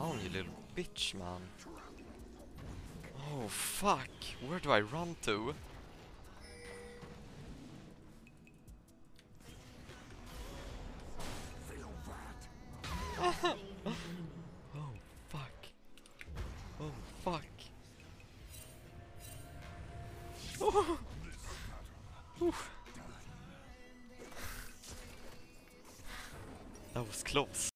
down, you little bitch, man. Oh, fuck. Where do I run to? Oh, fuck. Oh, fuck. Oh. Oof. That was close.